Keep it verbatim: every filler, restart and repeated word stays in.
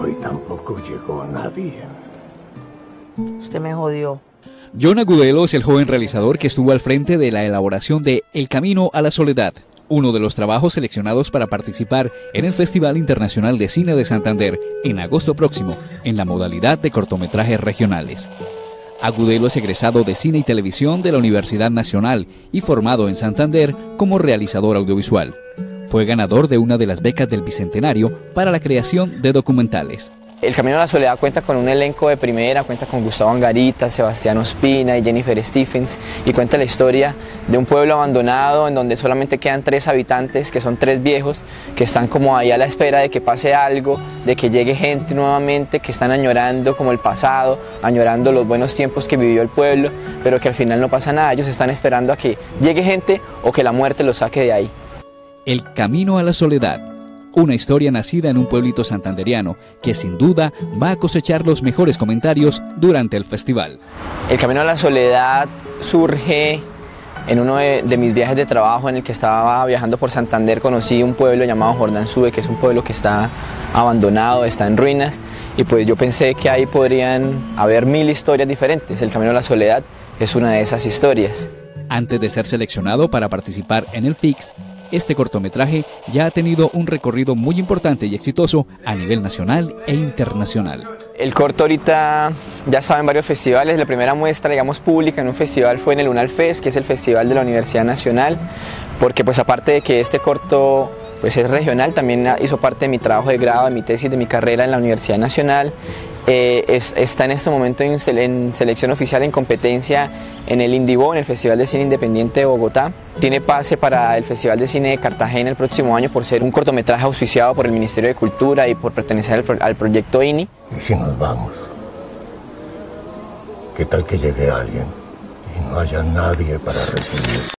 Hoy tampoco llegó nadie. Usted me jodió. John Agudelo es el joven realizador que estuvo al frente de la elaboración de El Camino a la Soledad, uno de los trabajos seleccionados para participar en el Festival Internacional de Cine de Santander en agosto próximo, en la modalidad de cortometrajes regionales. Agudelo es egresado de Cine y Televisión de la Universidad Nacional y formado en Santander como realizador audiovisual. Fue ganador de una de las becas del Bicentenario para la creación de documentales. El Camino a la Soledad cuenta con un elenco de primera, cuenta con Gustavo Angarita, Sebastián Ospina y Jennifer Stephens, y cuenta la historia de un pueblo abandonado en donde solamente quedan tres habitantes, que son tres viejos, que están como ahí a la espera de que pase algo, de que llegue gente nuevamente, que están añorando como el pasado, añorando los buenos tiempos que vivió el pueblo, pero que al final no pasa nada. Ellos están esperando a que llegue gente o que la muerte los saque de ahí. El Camino a la Soledad. Una historia nacida en un pueblito santanderiano que sin duda va a cosechar los mejores comentarios durante el festival. El Camino a la Soledad surge en uno de, de mis viajes de trabajo en el que estaba viajando por Santander. Conocí un pueblo llamado Jordansúe, que es un pueblo que está abandonado, está en ruinas, y pues yo pensé que ahí podrían haber mil historias diferentes. El Camino a la Soledad es una de esas historias. Antes de ser seleccionado para participar en el F I X, este cortometraje ya ha tenido un recorrido muy importante y exitoso a nivel nacional e internacional. El corto ahorita ya estaba en varios festivales. La primera muestra, digamos, pública en un festival fue en el UNALFES, que es el festival de la Universidad Nacional, porque pues aparte de que este corto pues es regional, también hizo parte de mi trabajo de grado, de mi tesis, de mi carrera en la Universidad Nacional. Eh, es, está en este momento en, en selección oficial en competencia en el Indibó, en el Festival de Cine Independiente de Bogotá. Tiene pase para el Festival de Cine de Cartagena el próximo año por ser un cortometraje auspiciado por el Ministerio de Cultura y por pertenecer al, pro, al proyecto I N I. ¿Y si nos vamos? ¿Qué tal que llegue alguien y no haya nadie para recibir?